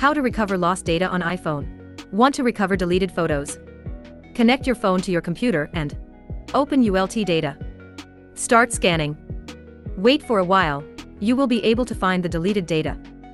How to recover lost data on iPhone. Want to recover deleted photos? Connect your phone to your computer and open ULT data. Start scanning. Wait for a while. You will be able to find the deleted data.